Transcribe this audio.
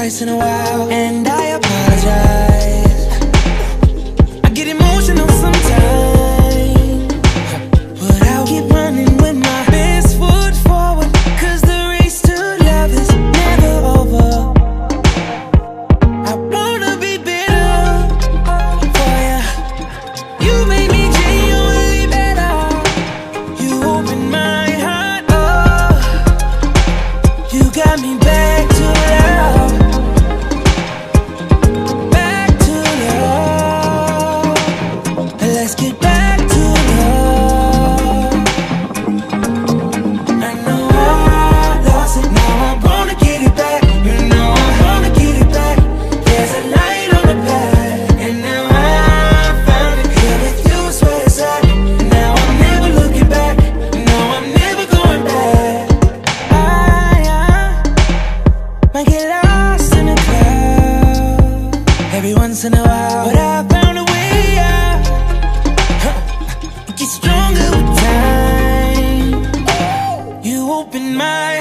twice in a while, and I apologize. I get emotional sometimes, but I'll keep running with my best foot forward, 'cause the race to love is never over. I wanna be better for ya. You made me genuinely better. You opened my heart up. You got me back to love. Back to love. Let's get back to love. I know I lost it, now I wanna get it back. You know I wanna get it back. There's a light on the path, and now I found it. Here with you is where it's at. Now I'm never looking back. No, I'm never going back. I might get lost in a crowd every once in a while, but I found a way out. It gets stronger with time. You opened my